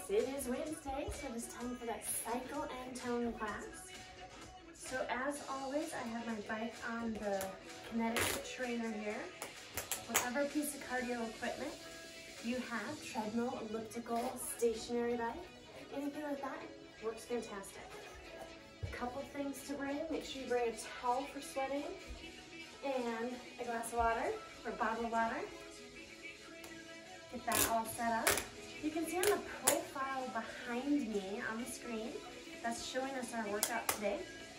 It is Wednesday, so it is time for that cycle and tone class. So as always, I have my bike on the Kinetic Trainer here. Whatever piece of cardio equipment you have, treadmill, elliptical, stationary bike, anything like that, works fantastic. A couple things to bring. Make sure you bring a towel for sweating and a glass of water or bottle of water. Get that all set up. You can see on the profile behind me on the screen, that's showing us our workout today.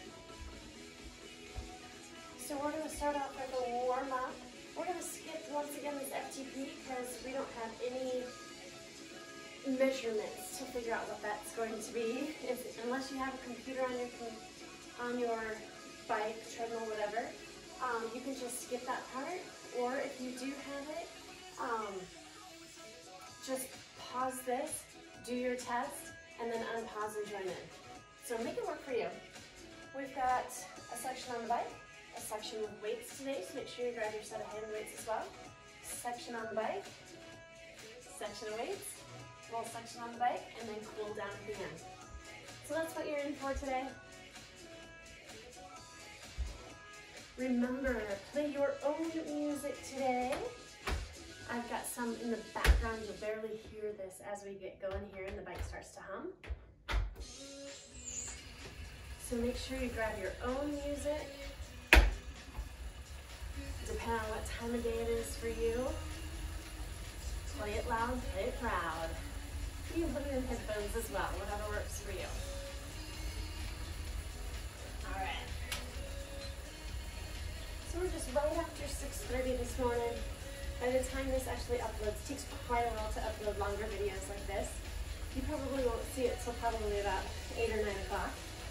So we're going to start off with a warm up. We're going to skip once again this FTP because we don't have any measurements to figure out what that's going to be. Unless you have a computer on your bike, treadmill, whatever, you can just skip that part. Or if you do have it, just pause this, do your test, and then unpause and join in. So make it work for you. We've got a section on the bike, a section with weights today, so make sure you grab your set of hand weights as well. Section on the bike, section of weights, little section on the bike, and then cool down at the end. So that's what you're in for today. Remember, play your own music today. I've got some in the background. You'll barely hear this as we get going here and the bike starts to hum. So make sure you grab your own music. Depending on what time of day it is for you. Play it loud, play it proud. You can put it in headphones as well, whatever works for you. All right. So we're just right after 6:30 this morning. By the time this actually uploads, it takes quite a while to upload longer videos like this. You probably won't see it till probably about 8 or 9 o'clock.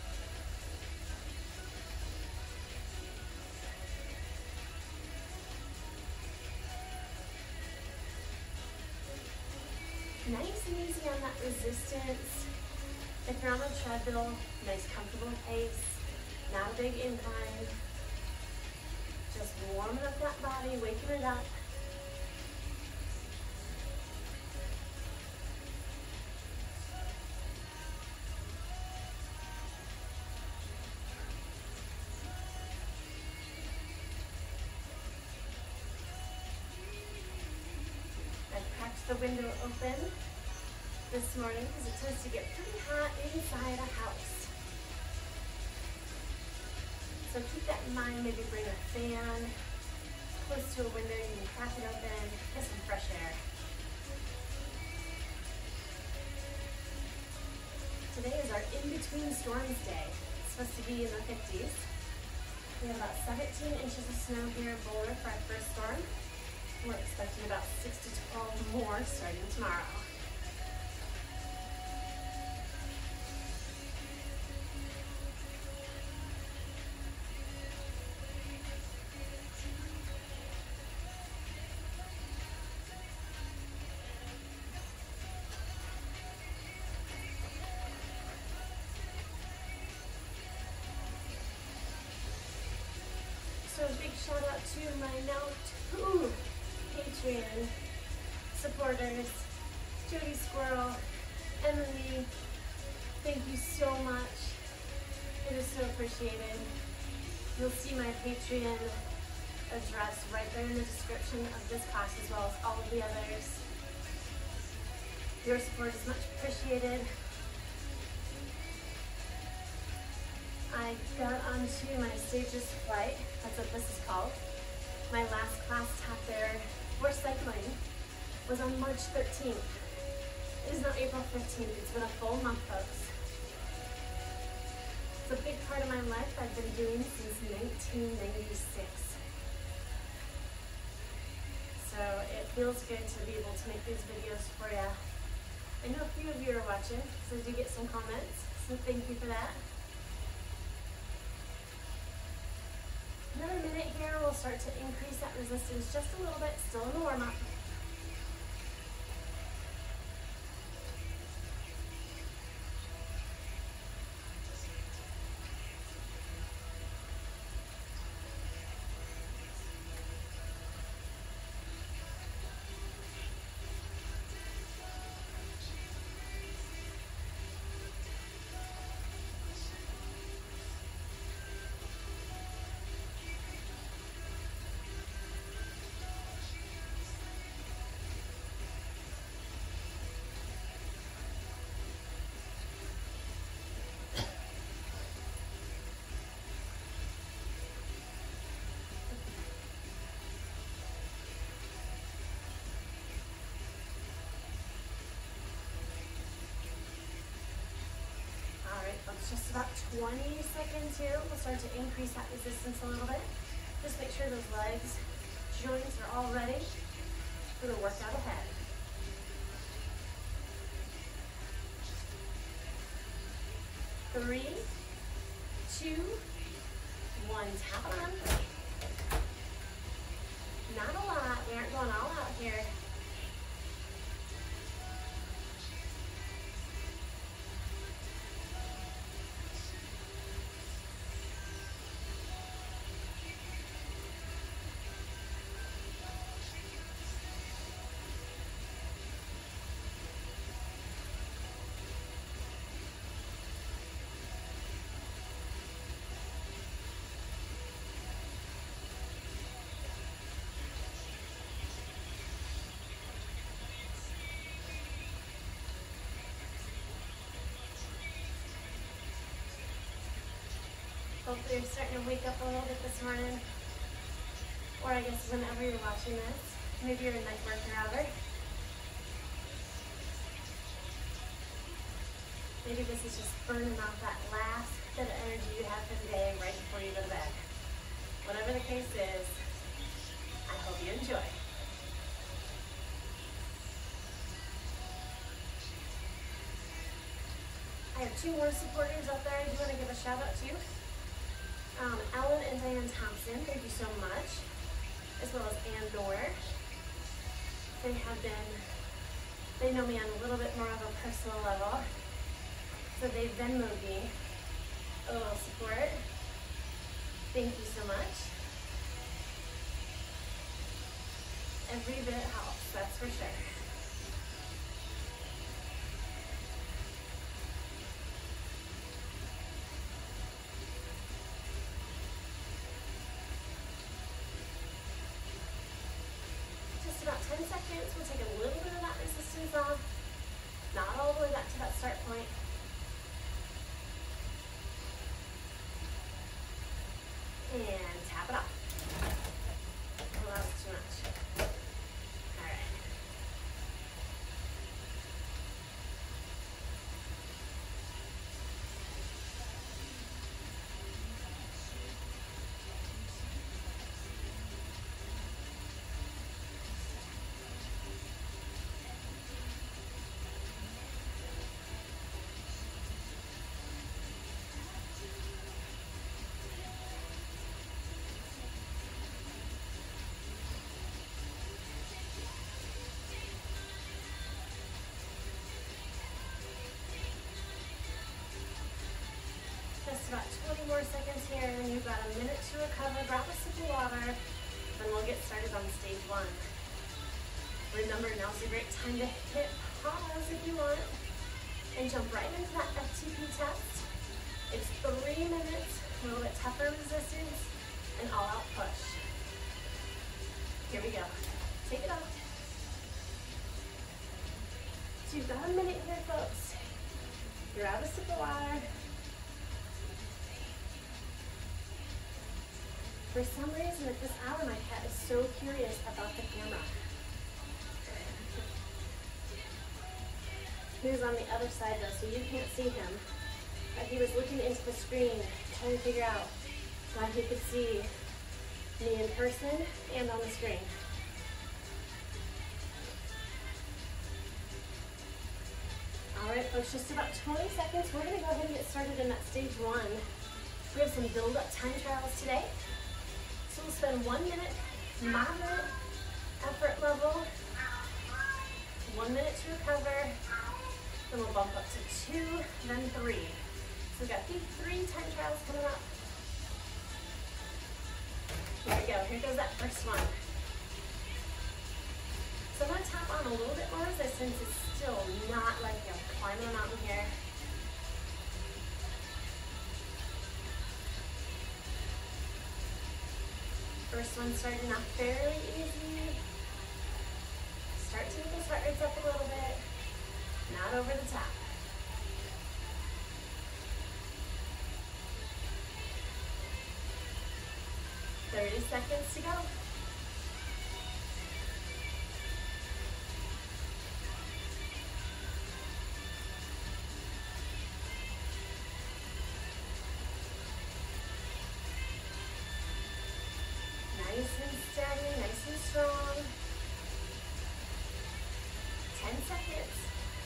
Nice and easy on that resistance. If you're on a treadmill, nice comfortable pace, not a big incline. Just warming up that body, waking it up. The window open this morning because it tends to get pretty hot inside a house. So keep that in mind. Maybe bring a fan close to a window. You can crack it open, get some fresh air. Today is our in-between storms day. It's supposed to be in the 50s. We have about 17 inches of snow here in Boulder for our first storm. We're expecting about 6 to 12 more starting tomorrow. So a big shout out to my now 2 Patreon supporters, Jody Squirrel, Emily, thank you so much. It is so appreciated. You'll see my Patreon address right there in the description of this class as well as all of the others. Your support is much appreciated. I got onto my Stages flight, that's what this is called. My last class taught there for cycling was on March 13th. It is now April 15th. It's been a full month, folks. It's a big part of my life I've been doing since 1996. So it feels good to be able to make these videos for you. I know a few of you are watching, so I do get some comments, so thank you for that. Another minute here, we'll start to increase that resistance just a little bit, still in the warm-up. Just about 20 seconds here. We'll start to increase that resistance a little bit. Just make sure those legs, joints are all ready for the workout ahead. 3, 2, 1. Tap on. Not a lot. We aren't going all out here. Hopefully you're starting to wake up a little bit this morning. Or I guess whenever you're watching this. Maybe you're a night worker hour. Maybe this is just burning off that last bit of energy you have for the day right before you go to bed. Whatever the case is, I hope you enjoy. I have 2 more supporters out there I do want to give a shout out to. Ellen and Diane Thompson, thank you so much, as well as Ann Dorr. They know me on a little bit more of a personal level, so they've Venmo'd me a little support. Thank you so much. Every bit helps, that's for sure. About 10 seconds, we'll take a little bit of that resistance off, not all the way back to that start point. And tap it off. Oh, that was too much. All right. Just about 20 more seconds here, and you've got a minute to recover. Grab a sip of water, then we'll get started on stage 1. Remember, now's a great time to hit pause if you want, and jump right into that FTP test. It's 3 minutes, a little bit tougher resistance, and all-out push. Here we go. Take it off. So you've got a minute here, folks. Grab a sip of water. For some reason, at this hour, my cat is so curious about the camera. He was on the other side, though, so you can't see him. But he was looking into the screen, trying to figure out why he could see me in person and on the screen. All right, folks, just about 20 seconds. We're going to go ahead and get started in that stage 1. We have some build-up time trials today. So we'll spend 1 minute, moderate effort level, 1 minute to recover, then we'll bump up to 2, then 3. So we've got 3 time trials coming up. Here we go, here goes that first one. So I'm gonna tap on a little bit more as I sense it's still not like I'm climbing a mountain here. First one starting off fairly easy. Start to get those heart rates up a little bit, not over the top. "30 seconds to go." steady, nice and strong. 10 seconds.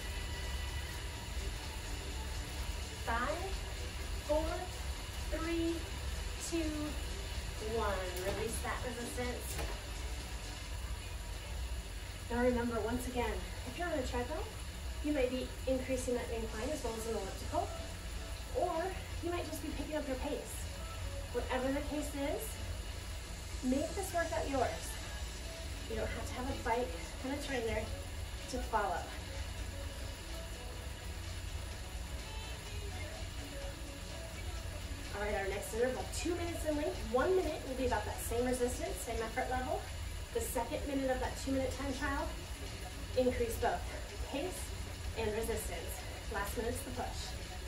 5, 4, 3, 2, 1. Release that resistance. Now remember, once again, if you're on a treadmill, you might be increasing that incline as well as an elliptical, or you might just be picking up your pace. Whatever the case is, make this workout yours. You don't have to have a bike and a trainer to follow. All right, our next interval, 2 minutes in length. 1 minute will be about that same resistance, same effort level. The second minute of that 2-minute time trial, increase both pace and resistance. Last minute's the push.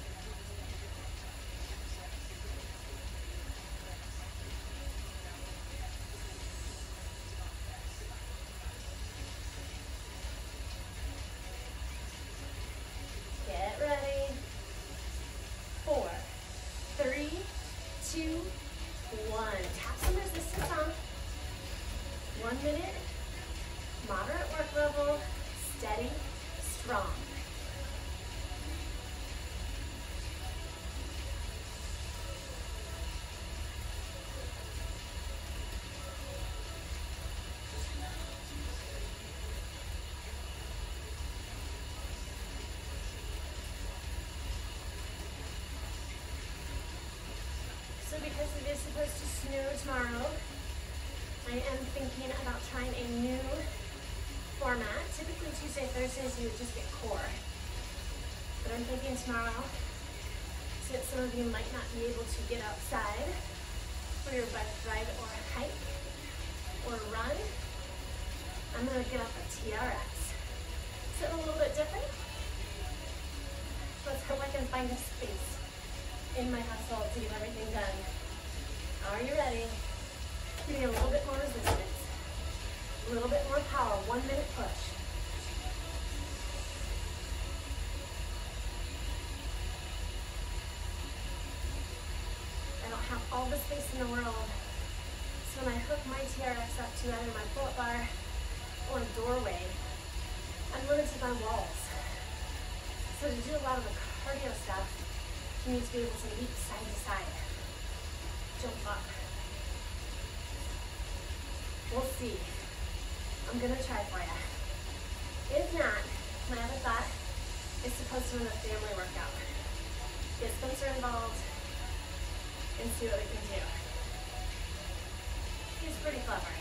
Get ready. 4, 3, 2, 1. Tap some resistance on. 1 minute, moderate work level, steady, strong. So because it is supposed to snow tomorrow, I am thinking about trying a new format. Typically Tuesday, Thursdays, you would just get core. But I'm thinking tomorrow, since some of you might not be able to get outside for your bike ride or hike or run, I'm gonna get up a TRX. Something a little bit different. Let's hope I can find a space in my household to get everything done. Are you ready? Give me a little bit more resistance, a little bit more power. 1 minute push. I don't have all the space in the world, so when I hook my TRX up to either my pull-up bar or a doorway, I'm limited by walls. So to do a lot of the cardio stuff, you need to be able to leap side to side, jump up. We'll see. I'm gonna try for you. If not, my other thought is to post them in a family workout. Get Spencer involved and see what we can do. He's pretty clever.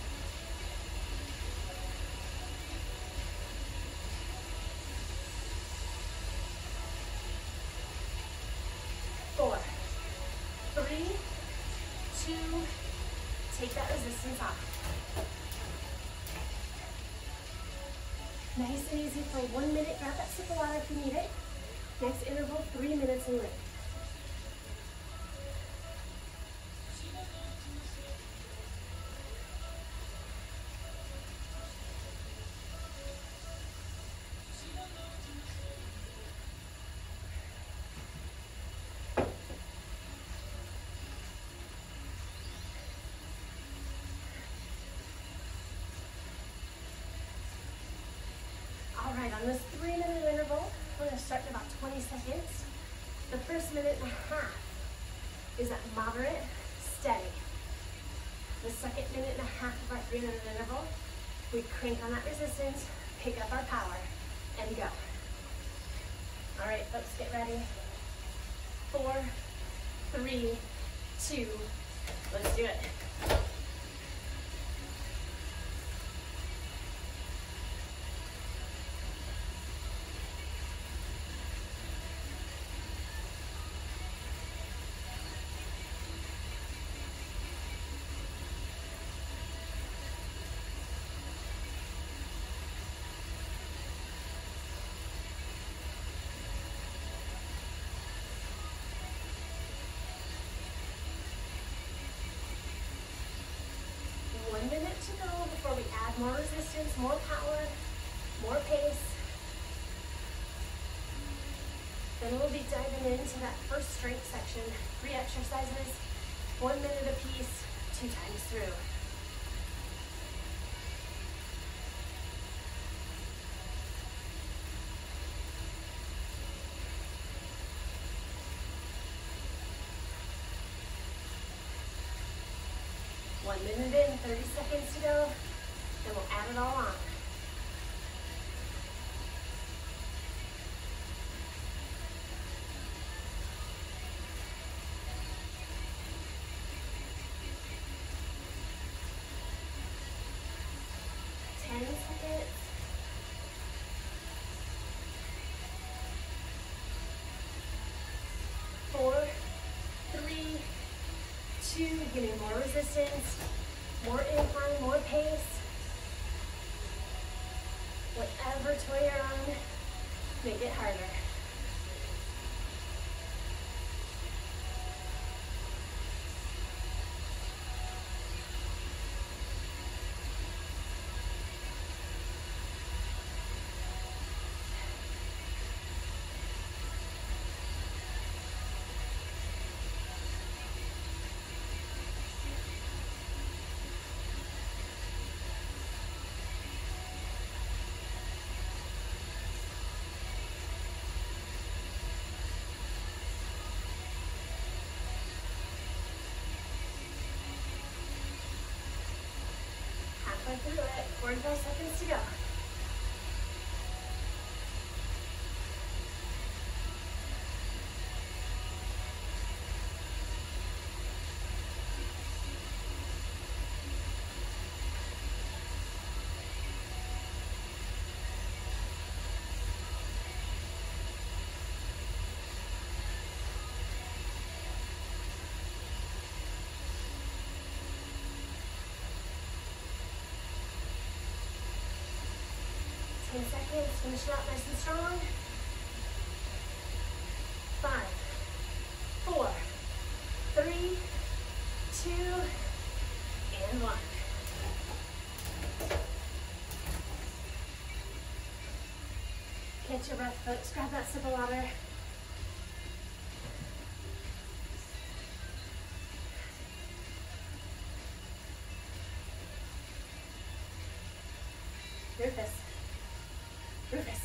Four, 3, 2, take that resistance off. Nice and easy for 1 minute. Grab that sip of water if you need it. Next interval, 3 minutes in length. On this 3-minute interval, we're going to start in about 20 seconds. The first minute and a half is at moderate, steady. The second minute and a half of our 3-minute interval, we crank on that resistance, pick up our power, and go. All right, folks, get ready. 4, 3, 2, let's do it. Minute to go before we add more resistance, more power, more pace. Then we'll be diving into that first strength section. 3 exercises, 1 minute apiece, 2 times through. 1 minute in, 30 seconds to go, and we'll add it all on. Getting more resistance, more incline, more pace. Whatever toy you're on, make it harder. Through it, 45 seconds to go. Seconds, finish it out nice and strong. 5, 4, 3, 2, and 1. Catch your breath, folks. Grab that sip of water. Rufus. Rufus.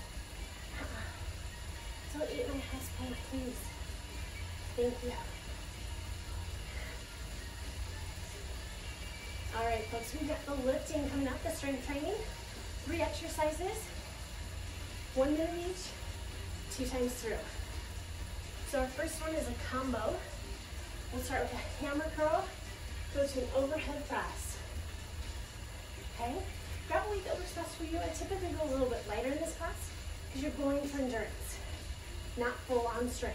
Don't eat my house plant, please. Thank you. All right, folks, we've got the lifting coming up, the strength training. 3 exercises, 1 minute each, 2 times through. So our first one is a combo. We'll start with a hammer curl, go to an overhead press. Okay? Grab a weight that works best for you. I typically go a little bit lighter in this class because you're going for endurance, not full on strength.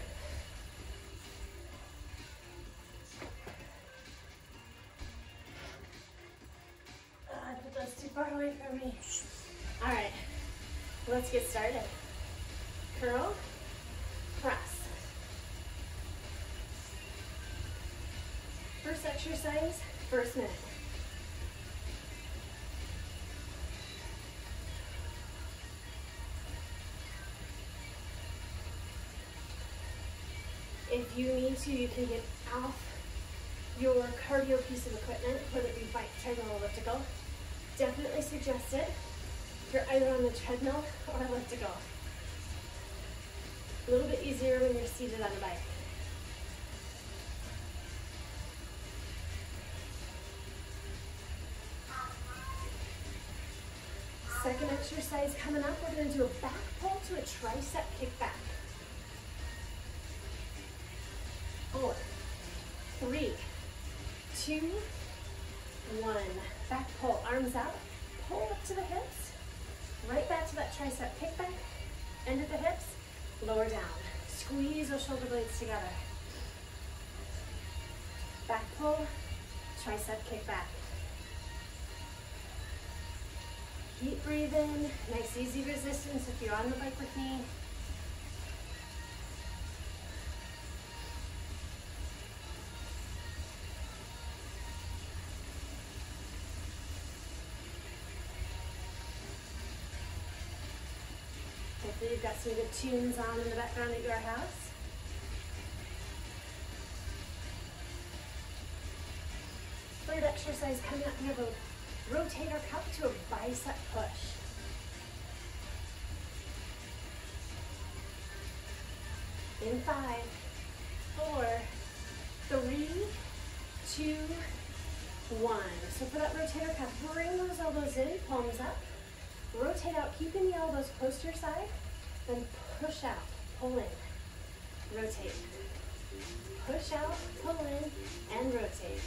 I put those too far away from me. All right, let's get started. Curl, press. First exercise, first minute. If you need to, you can get off your cardio piece of equipment, whether it be bike, treadmill, or elliptical. Definitely suggest it if you're either on the treadmill or elliptical. A little bit easier when you're seated on a bike. Second exercise coming up, we're going to do a back pull to a tricep kickback. 4, 3, 2, 1. Back pull, arms out, pull up to the hips, right back to that tricep kickback, end at the hips, lower down. Squeeze those shoulder blades together. Back pull, tricep kickback. Keep breathing, nice easy resistance if you're on the bike with me. Hopefully you've got some good tunes on in the background at your house. Third exercise coming up, we have a rotator cup to a bicep push. In 5, 4, 3, 2, 1. So for that rotator cuff, bring those elbows in, palms up. Rotate out, keeping the elbows close to your side. Then push out, pull in, rotate. Push out, pull in, and rotate.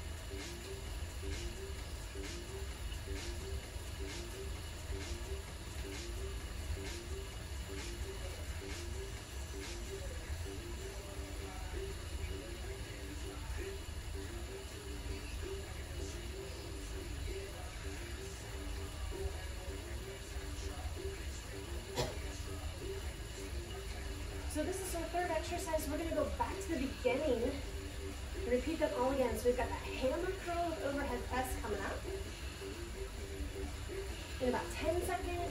So this is our third exercise. We're going to go back to the beginning and repeat them all again. So we've got that hammer curl with overhead press coming up in about 10 seconds.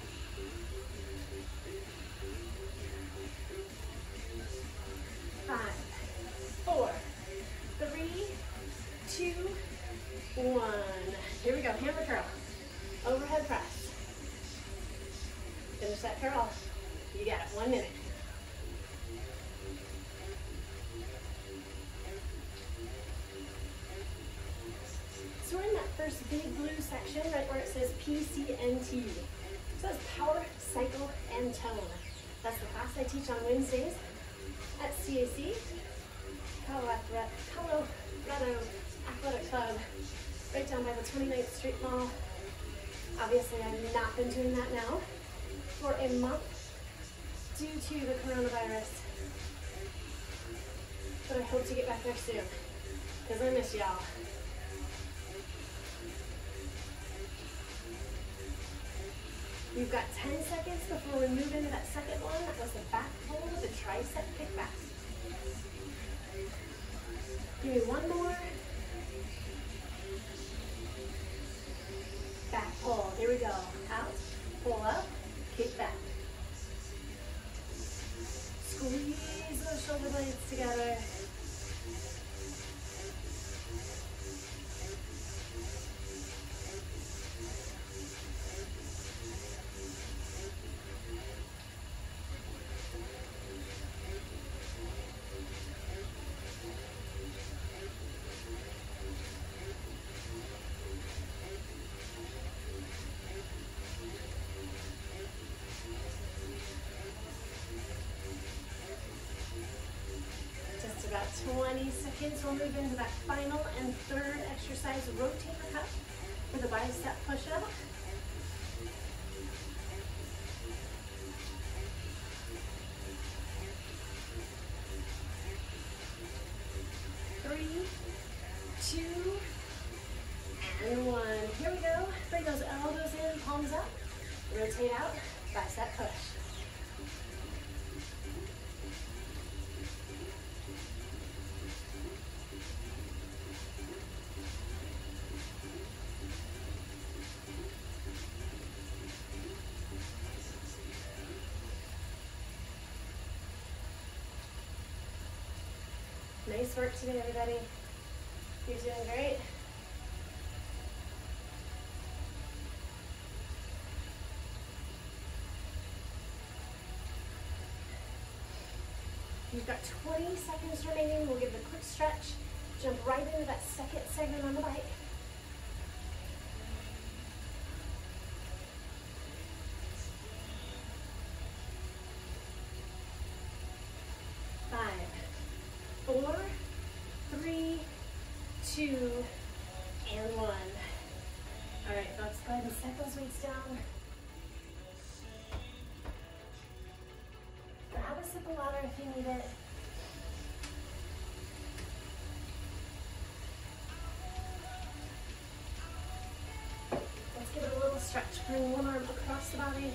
5, 4, 3, 2, 1. Here we go, hammer curl, overhead press. Finish that curl. You got it, 1 minute. So we're in that first big blue section, right where it says PCNT. So that's Power, Cycle, and Tone. That's the class I teach on Wednesdays at CAC, Colorado Athletic Club, right down by the 29th Street Mall. Obviously, I've not been doing that now for a month due to the coronavirus. But I hope to get back there soon, because I miss y'all. We've got 10 seconds before we move into that second one. That was the back pull with the tricep kickback. Give me one more. Back pull. Here we go. Out, pull up, kick back. Squeeze those shoulder blades together. About 20 seconds, we'll move into that final and third exercise, rotator cuff for the bicep push-up. Three, 2, and 1. Here we go. Bring those elbows in, palms up. Rotate out, bicep push. Nice work today, everybody. You're doing great. You've got 20 seconds remaining. We'll give it a quick stretch. Jump right into that second segment on the bike. 5, 4, 3, 2, and 1. All right, let's go ahead and set those weights down. Grab a sip of water if you need it. Let's give it a little stretch. Bring one arm across the body.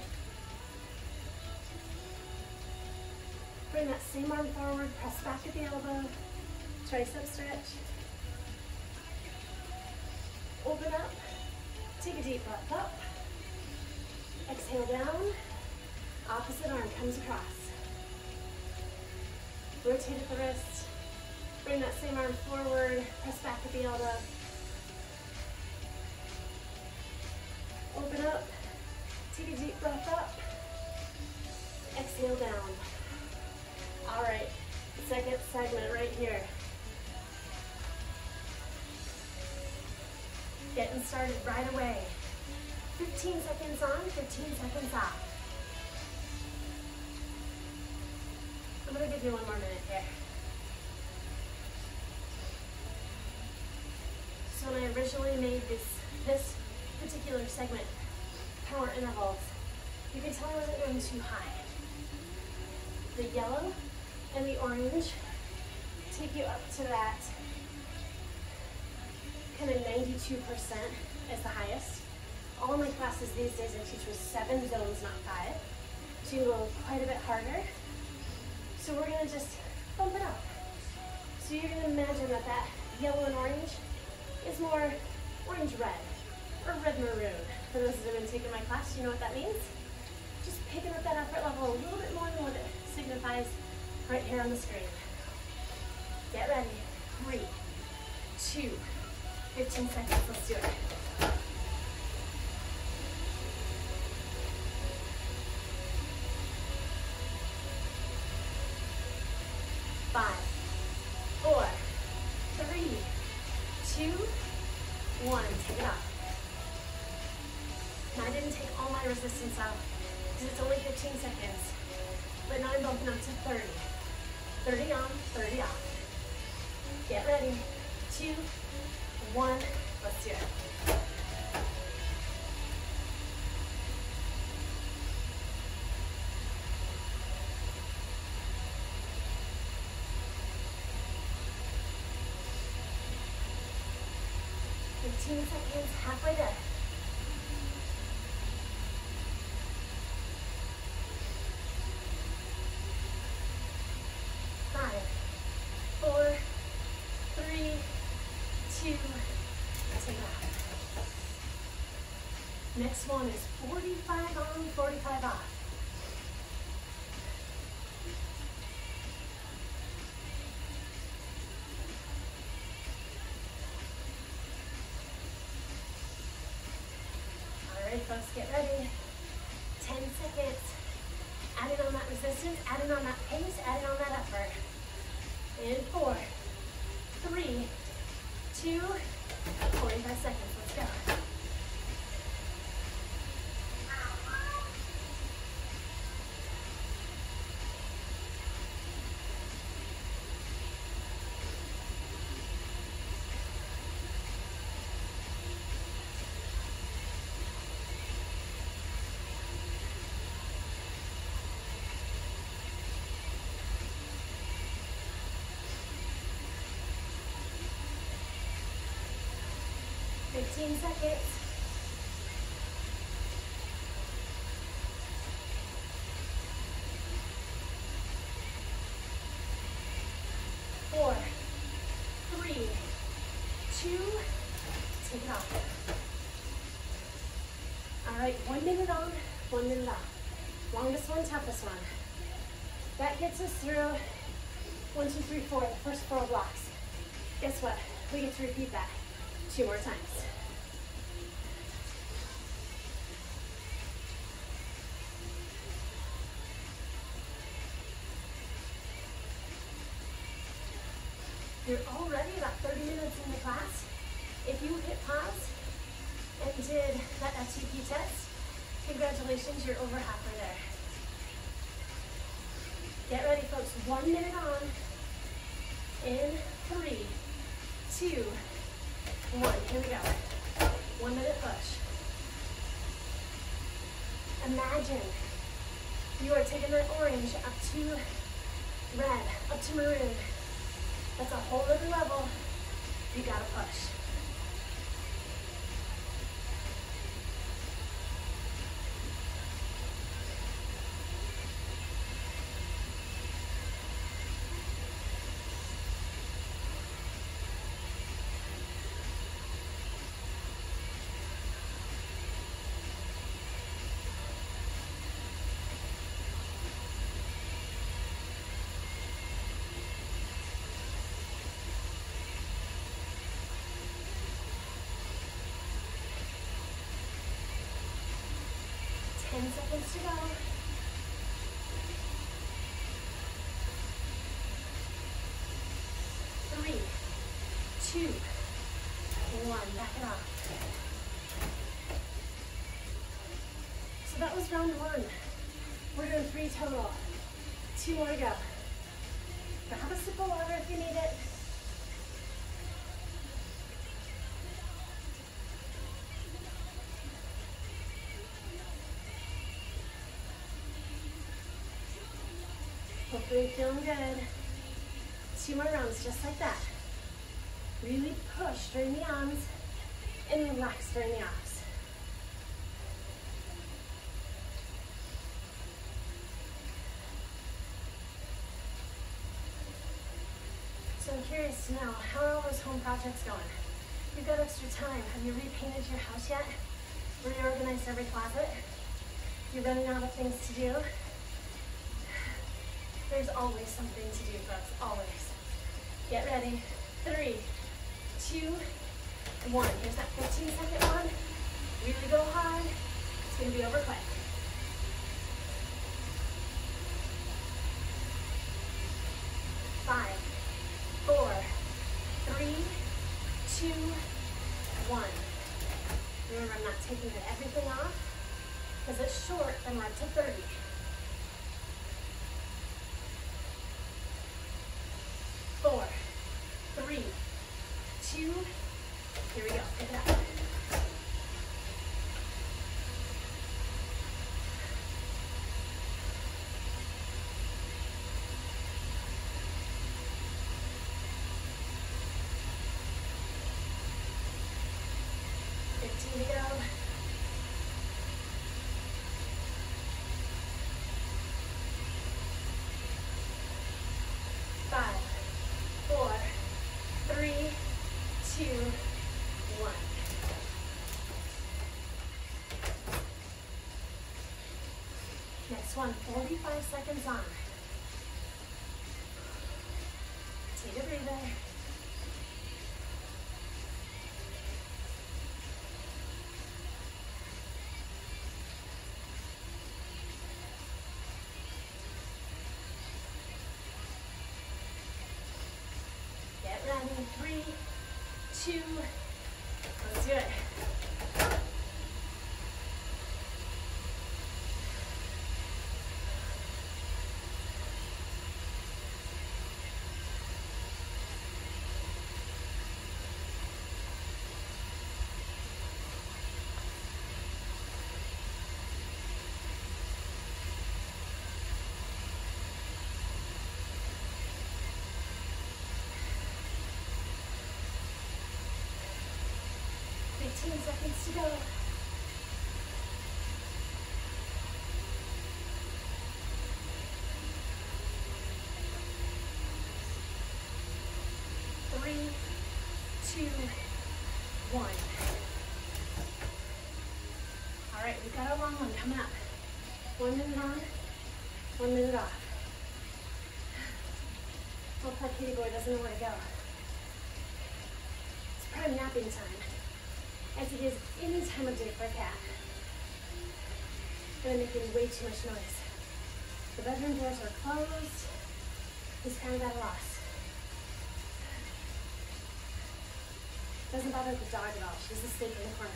Bring that same arm forward, press back at the elbow, tricep stretch. Open up, take a deep breath up. Exhale down, opposite arm comes across. Rotate at the wrist, bring that same arm forward, press back at the elbow. Open up, take a deep breath up, exhale down. All right, second segment right here. Getting started right away. 15 seconds on, 15 seconds off. I'm gonna give you one more minute here. So when I originally made this particular segment, power intervals, you can tell I wasn't going too high. The yellow and the orange take you up to that kind of 92% as the highest. All of my classes these days I teach with 7 zones, not 5. So you can go quite a bit harder. So we're gonna just bump it up. So you're gonna imagine that that yellow and orange is more orange-red or red-maroon. For those that have been taking my class, you know what that means? Just picking up that effort level a little bit more than what it signifies right here on the screen. Get ready. 3, 2, 15 seconds. Let's do it. 5, 4, 3, 2, 1. Take it off. Now I didn't take all my resistance out because it's only 15 seconds. But now I'm bumping up to 30. 30 on, 30 off. Get ready. 2, 1. Let's do it. Seconds, halfway there. 5, 4, 3, 2, take it off. Next one is 45 on, 45 off. Folks, get ready. 10 seconds. Adding on that resistance, adding on that pace, adding on that effort. In 4, 3, 2, 45 seconds. Let's go. Seconds. 4, 3, 2, take it off. All right, 1 minute on, 1 minute off. Longest one, toughest one. That gets us through 1, 2, 3, 4, the first 4 blocks. Guess what? We get to repeat that 2 more times. You're already about 30 minutes in the class. If you hit pause and did that FTP test, congratulations, you're over halfway there. Get ready, folks. 1 minute on. In 3, 2, 1. Here we go. 1 minute push. Imagine you are taking that orange up to red, up to maroon. That's a whole other level. You gotta push. Seconds to go. 3, 2, one, back it off. So that was round one. We're doing 3 total. 2 more to go. Grab a sip of water if you need it. Hopefully you're feeling good. 2 more rounds just like that. Really push during the ons and relax during the offs. So I'm curious to know, how are all those home projects going? You've got extra time. Have you repainted your house yet? Reorganized every closet? You're running out of things to do? There's always something to do, folks, always. Get ready. 3, 2, 1. Here's that 15-second one. Really go hard. It's going to be over quick. 5, 4, 3, 2, 1. Remember, I'm not taking everything off because it's short and we're up to 30. 4, 3, 2, here we go, pick it up. To go. 5, 4, 3, 2, 1. Next one, 45 seconds on. Take a breather. Get ready. 3, 2, let's do it. Seconds to go. 3, 2, 1. All right, we've got a long one coming up. 1 minute on, 1 minute off. Well, poor kitty boy doesn't know where to go. It's prime napping time, as it is any time of day for a cat. They're making way too much noise. The bedroom doors are closed. He's kind of at a loss. Doesn't bother the dog at all. She's asleep in the corner.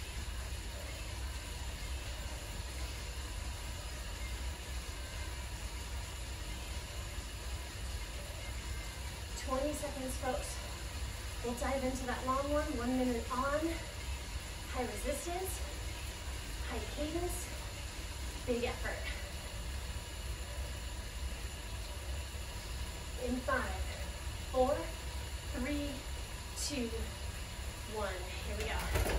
"20 seconds, folks. We'll dive into that long one. 1 minute on. High resistance, high cadence, big effort. In 5, 4, 3, 2, 1. Here we go.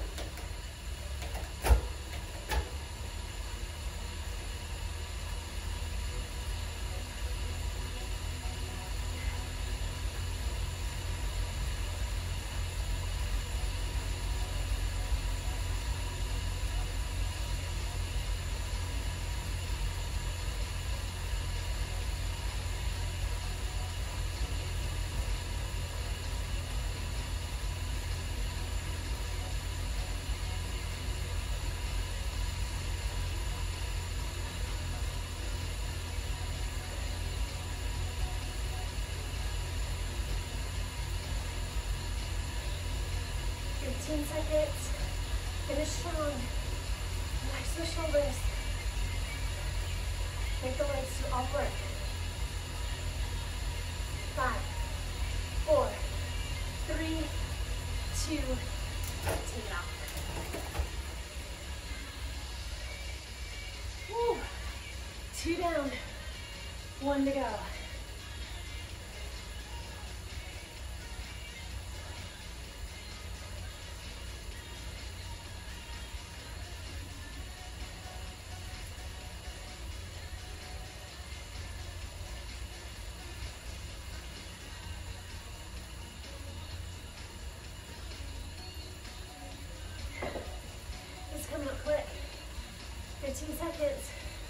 15 seconds. Finish strong. Relax the shoulders. Make the legs do all work. 5, 4, 3, 2, take it off. Woo. 2 down, 1 to go. It's coming up quick. 15 seconds.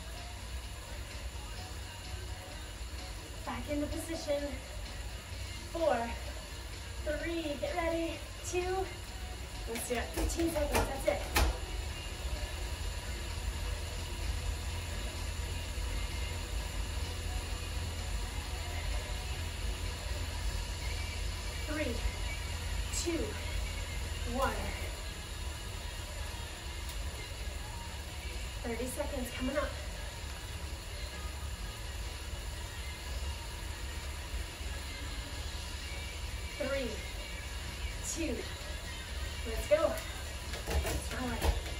Back into position. 4, 3, get ready. 2, let's do it. 15 seconds, that's it. Three, 2, 1. 30 seconds coming up. 3, 2, let's go. Strong.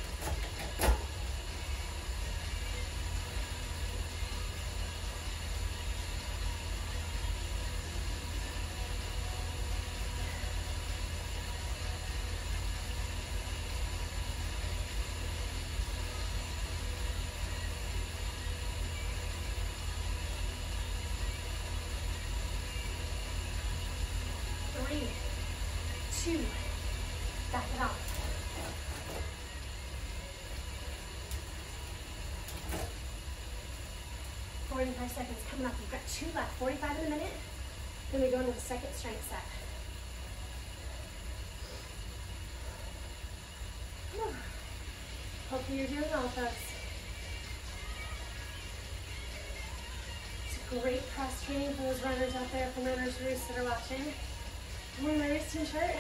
3, 2, back it off. 45 seconds coming up. You've got 2 left. 45 in a minute. Then we go into the second strength set. Whew. Hopefully you're doing well, folks. It's a great cross training for those runners out there, for runners that are watching. I'm wearing my race team shirt.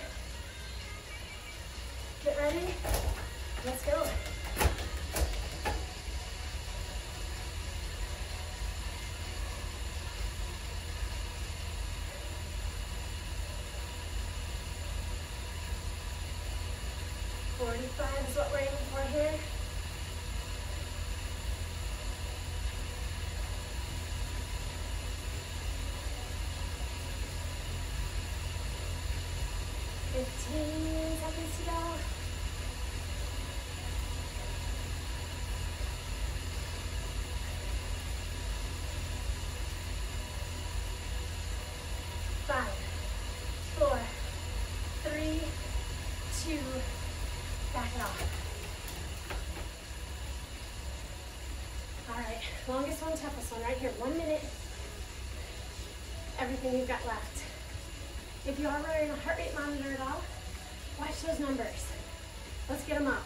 Get ready. Let's go. Is what we're aiming for here. Seconds to go. 5, 4, 3, 2, back it off. All right, longest one, toughest one right here. 1 minute, everything you've got left. If you are wearing a heart rate monitor at all, watch those numbers. Let's get them up.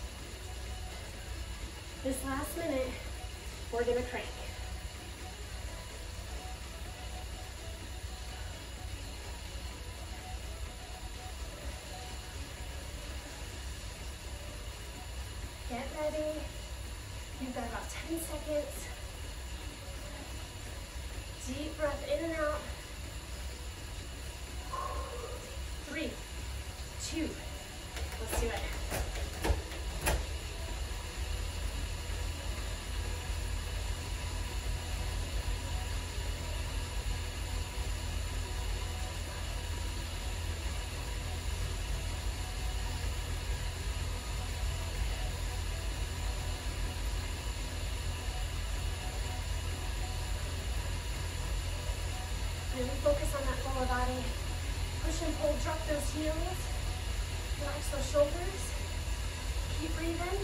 This last minute, we're gonna crank. Get ready. You've got about 10 seconds. Deep breath in and out. 3, 2, let's do it. Really focus on that lower body. Push and pull, drop those heels. Relax those shoulders. Keep breathing.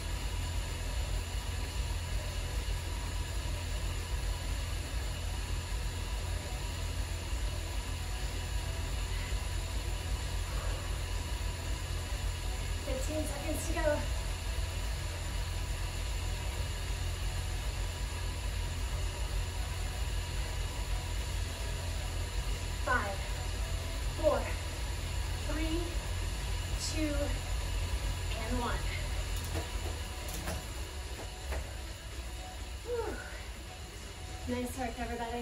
Seconds to go. 5, 4, 3, 2, 2, and 1. Whew. Nice work, everybody.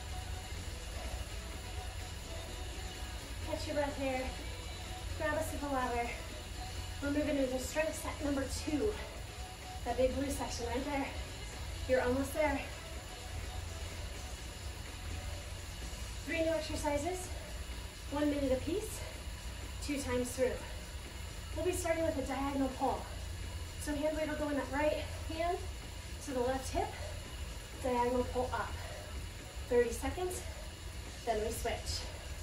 Catch your breath here. Grab a sip of water. We're moving into strength set number 2. That big blue section right there. You're almost there. 3 new exercises, 1 minute apiece, 2 times through. We'll be starting with a diagonal pull. So hand weight will go in that right hand to the left hip, diagonal pull up. 30 seconds, then we switch.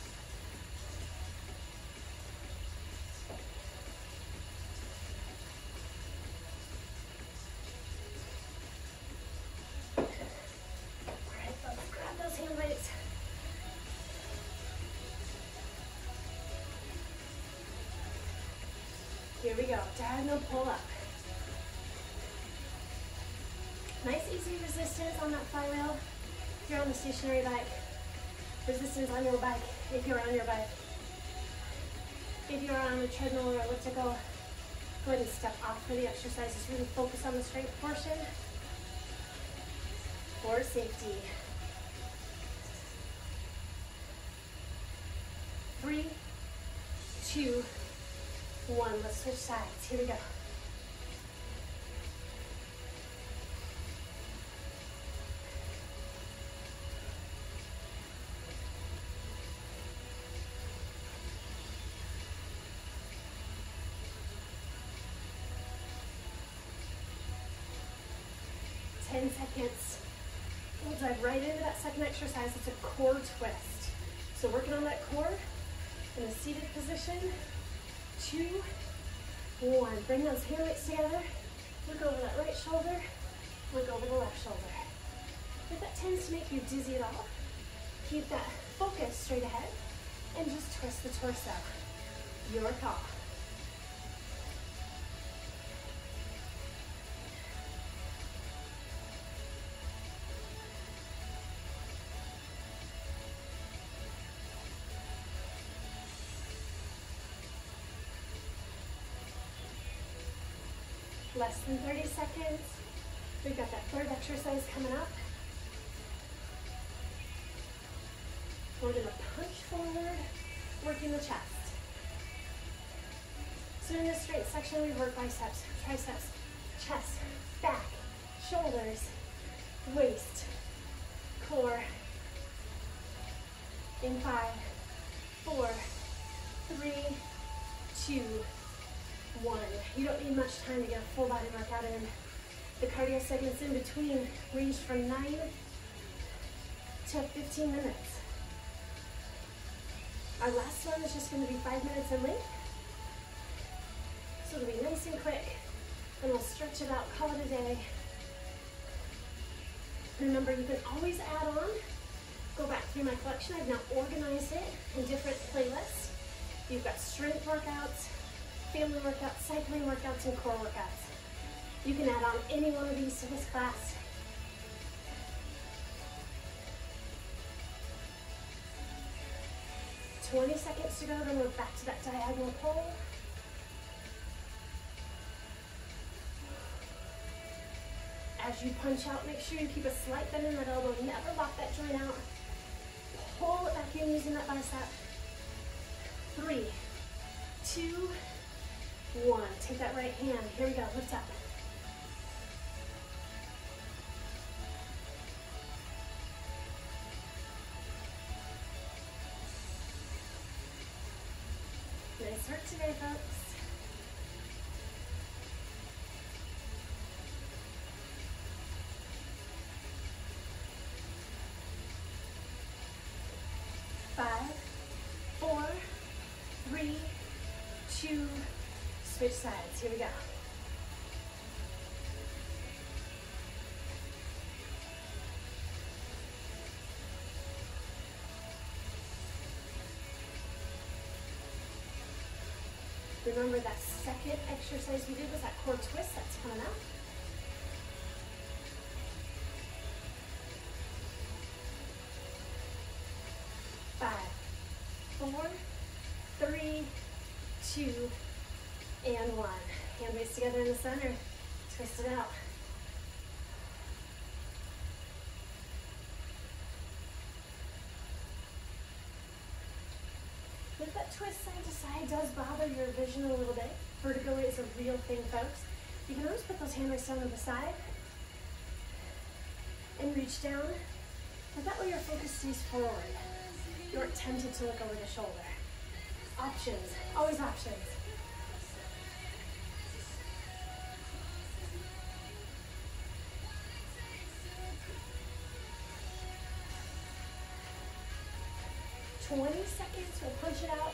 Here we go, diagonal pull up. Nice easy resistance on that flywheel. If you're on the stationary bike, resistance on your bike, if you're on your bike. If you're on a treadmill or elliptical, go ahead and step off for the exercise. Just really focus on the strength portion for safety. 3, 2, 1. Let's switch sides. Here we go. Seconds. We'll dive right into that second exercise. It's a core twist. So working on that core in a seated position. 2, 1. Bring those hand weights together. Look over that right shoulder. Look over the left shoulder. If that tends to make you dizzy at all, keep that focus straight ahead and just twist the torso. Your call. Less than 30 seconds. We've got that third exercise coming up. We're going to punch forward, working the chest. So in this straight section, we work biceps, triceps, chest, back, shoulders, waist, core. In 5, 4, 3, 2, 1. You don't need much time to get a full body workout in. The cardio segments in between range from 9 to 15 minutes. Our last one is just going to be 5 minutes in length. So it'll be nice and quick. And we'll stretch it out, call it a day. Remember, you can always add on. Go back through my collection. I've now organized it in different playlists. You've got strength workouts, family workouts, cycling workouts, and core workouts. You can add on any one of these to this class. "20 seconds to go, then we're back to that diagonal pull. As you punch out, make sure you keep a slight bend in that elbow. Never lock that joint out. Pull it back in using that bicep. 3, 2, 1. Take that right hand. Here we go. Lift up. Nice work today, folks. Five, 4, 3, 2, switch sides. Here we go. Remember that second exercise we did was that core twist that's coming up. Five, 4, 3, 2, And one. Hand weights together in the center. Twist it out. If that twist side to side does bother your vision a little bit, vertigo is a real thing, folks. You can always put those hand weights down to the side and reach down, and that way your focus stays forward. You aren't tempted to look over the shoulder. Options, always options. Seconds, we'll punch it out.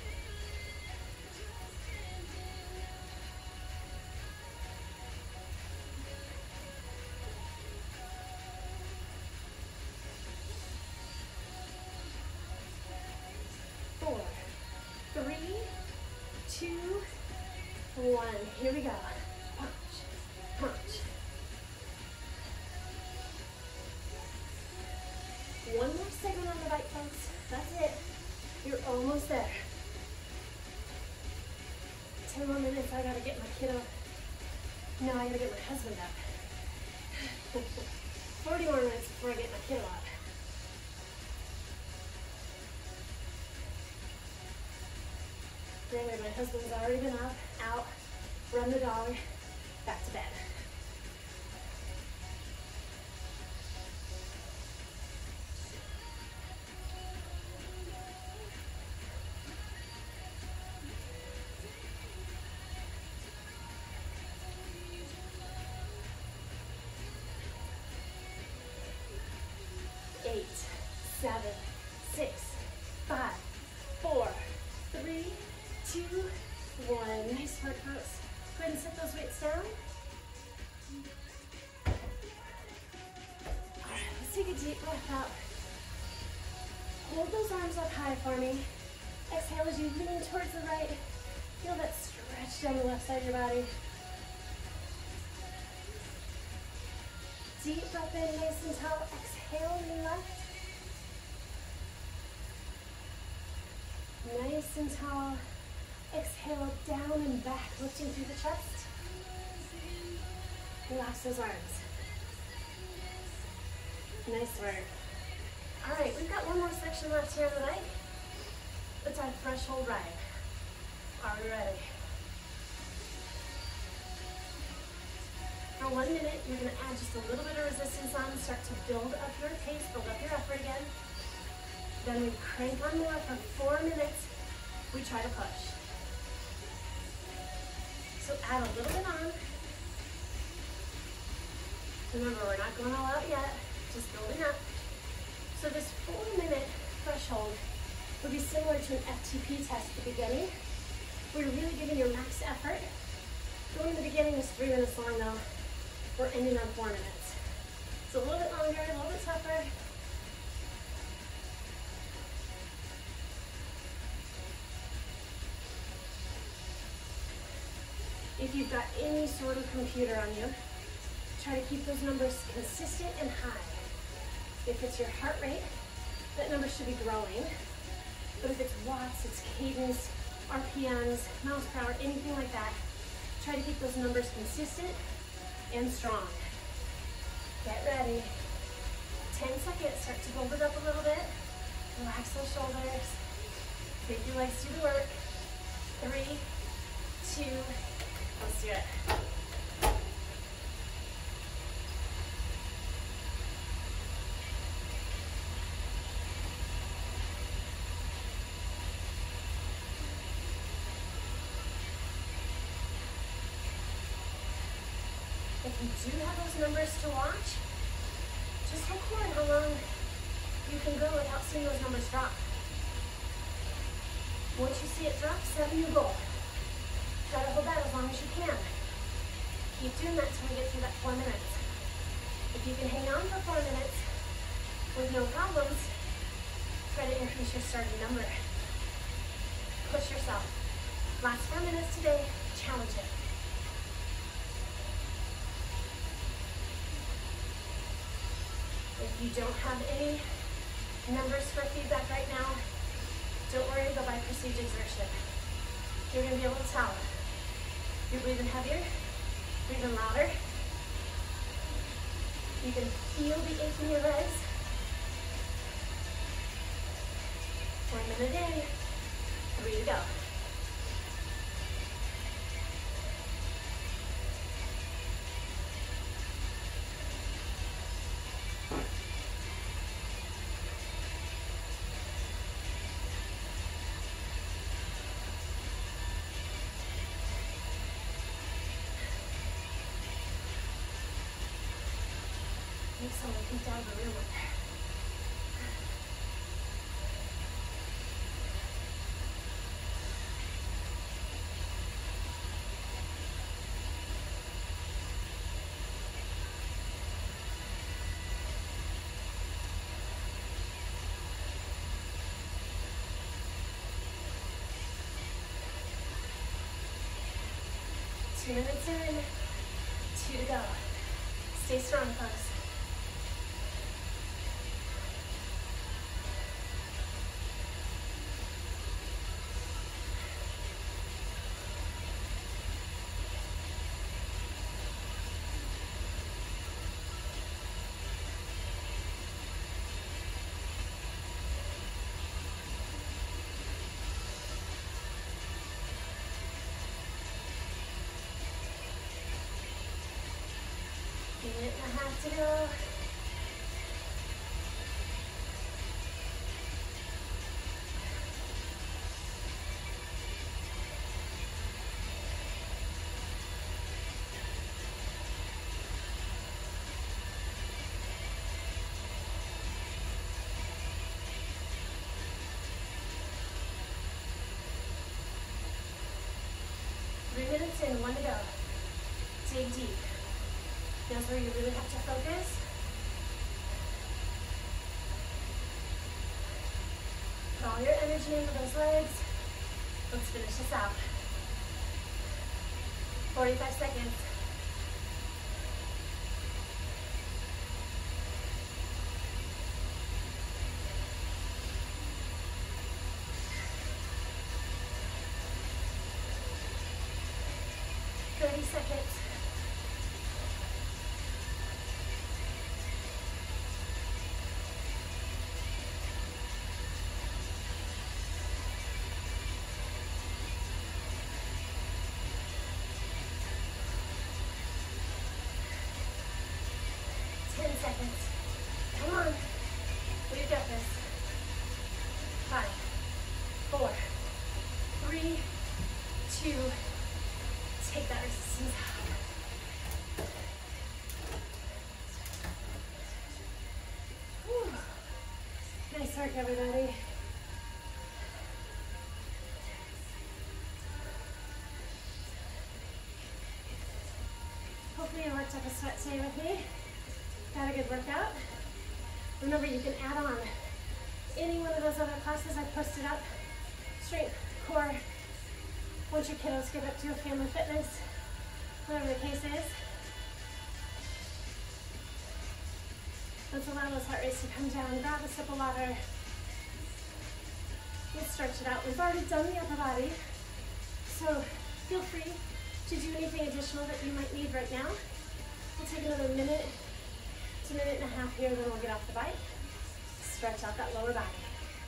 Four, three, two, one. Here we go. Punch, punch. One more segment on the bike, folks. That's it. You're almost there. 10 more minutes, I gotta get my kid up. No, I gotta get my husband up. 40 more minutes before I get my kid up. Granted, my husband's already been up, out, run the dog, back to bed. Seven, six, five, four, three, two, one. Nice work, folks. Go ahead and set those weights down. All right, let's take a deep breath out. Hold those arms up high for me. Exhale as you lean towards the right. Feel that stretch down the left side of your body. Deep breath in, nice and tall. Exhale, lean left. Nice and tall. Exhale down and back, lifting through the chest. Relax those arms. Nice work. All right, we've got one more section left here on the bike. It's our threshold ride. Are we ready? For 1 minute, you're going to add just a little bit of resistance on, start to build up your pace, build up your effort again. Then we crank on more for 4 minutes. We try to push. So add a little bit on. Remember, we're not going all out yet, just building up. So this 4-minute threshold would be similar to an FTP test at the beginning, where you're really giving your max effort. Going in the beginning is 3 minutes long though. We're ending on 4 minutes. So a little bit longer, a little bit tougher. If you've got any sort of computer on you, try to keep those numbers consistent and high. If it's your heart rate, that number should be growing. But if it's watts, it's cadence, RPMs, miles per hour, anything like that, try to keep those numbers consistent and strong. Get ready. 10 seconds, start to build it up a little bit. Relax those shoulders. Make your legs do the work. 3, 2, let's do it. If you do have those numbers to watch, just record how long you can go without seeing those numbers drop. Once you see it drop, set a new goal. Try to hold that as long as you can. Keep doing that until we get through that 4 minutes. If you can hang on for 4 minutes with no problems, try to increase your starting number. Push yourself. Last 4 minutes today, challenge it. If you don't have any numbers for feedback right now, don't worry, go by perceived exertion. You're going to be able to tell You're breathing heavier, breathing louder. You can feel the ache in your legs. 1 minute in, 3 to go. Make someone peek out of the room up there. Two minutes in, 2 to go. Stay strong, folks. Minute and a half to go. Minutes in, 1 to go. Dig deep. That's where you really have to focus. Put all your energy into those legs. Let's finish this out. 45 seconds. Seconds. Come on. We've got this. 5, 4, 3, 2, take that resistance out. Whew. Nice work, everybody. Hopefully you worked up a sweat today with me. Got a good workout. Remember, you can add on any one of those other classes I posted up. Strength, core, once your kiddos get up to a family fitness, whatever the case is. Let's allow those heart rates to come down. Grab a sip of water. Let's stretch it out. We've already done the upper body, so feel free to do anything additional that you might need right now. We'll take another minute to a minute and a half here, then we'll get off the bike. Stretch out that lower body.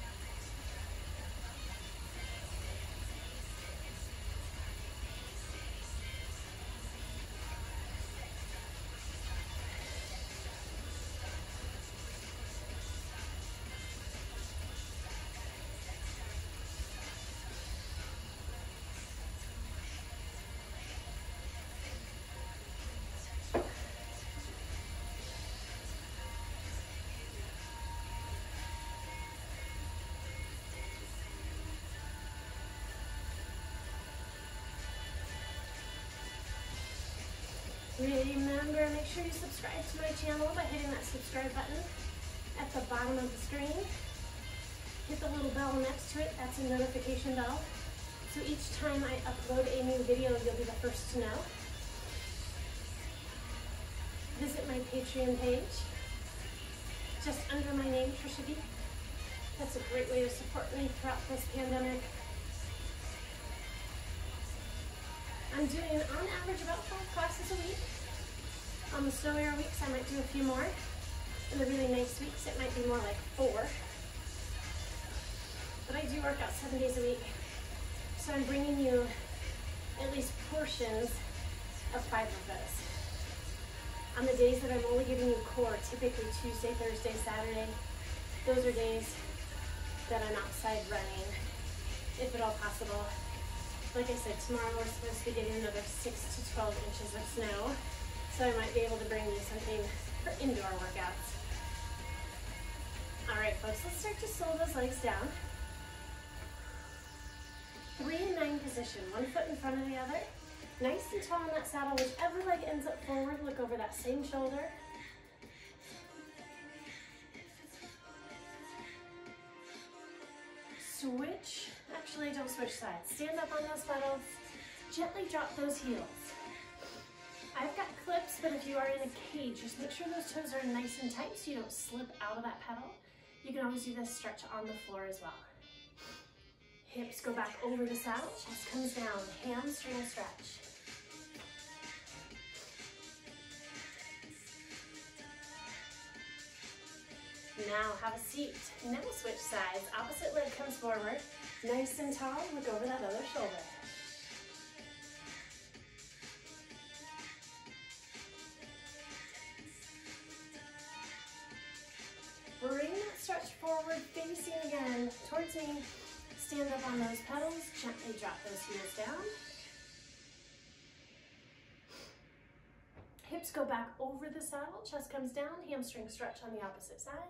Remember, make sure you subscribe to my channel by hitting that subscribe button at the bottom of the screen. Hit the little bell next to it, that's a notification bell. So each time I upload a new video, you'll be the first to know. Visit my Patreon page, just under my name, Trisha B. That's a great way to support me throughout this pandemic. I'm doing, on average, about 5 classes a week. On the snowier weeks, I might do a few more. In the really nice weeks, it might be more like 4. But I do work out 7 days a week. So I'm bringing you at least portions of 5 of those. On the days that I'm only giving you core, typically Tuesday, Thursday, Saturday, those are days that I'm outside running, if at all possible. Like I said, tomorrow we're supposed to be getting another 6 to 12 inches of snow, so I might be able to bring you something for indoor workouts. All right, folks, let's start to slow those legs down. 3 and 9 position, 1 foot in front of the other. Nice and tall on that saddle, whichever leg ends up forward, look over that same shoulder. Switch, actually don't switch sides. Stand up on those pedals, gently drop those heels. I've got clips, but if you are in a cage, just make sure those toes are nice and tight so you don't slip out of that pedal. You can always do this stretch on the floor as well. Hips go back over the saddle, chest comes down, hamstring stretch. Now have a seat. Now switch sides. Opposite leg comes forward. Nice and tall, look over that other shoulder. Bring that stretch forward, facing again towards me. Stand up on those pedals, gently drop those heels down. Hips go back over the saddle, chest comes down, hamstring stretch on the opposite side.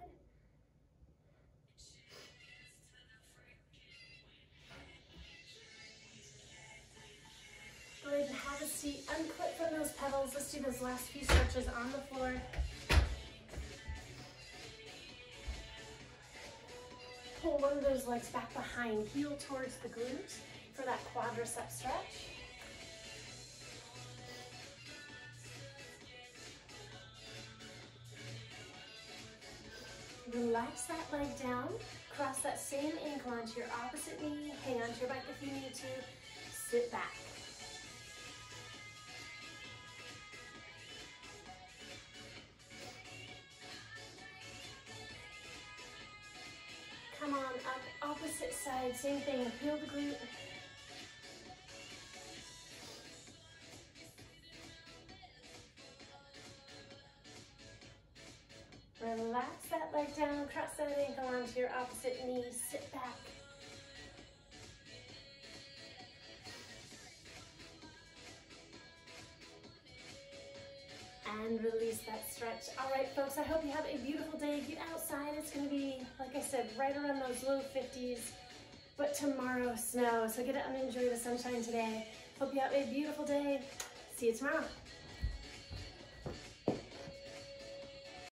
Go ahead and have a seat, unclip from those pedals. Let's do those last few stretches on the floor. Pull one of those legs back behind, heel towards the glutes for that quadricep stretch. Relax that leg down, cross that same ankle onto your opposite knee, hang onto your bike if you need to, sit back. Come on up, opposite side, same thing, heel the glute. Relax that leg down, cross that ankle onto your opposite knee, sit back. And release that stretch. All right, folks, I hope you have a beautiful day. Get outside. It's going to be, like I said, right around those low 50s, but tomorrow snow. So get out and enjoy the sunshine today. Hope you have a beautiful day. See you tomorrow.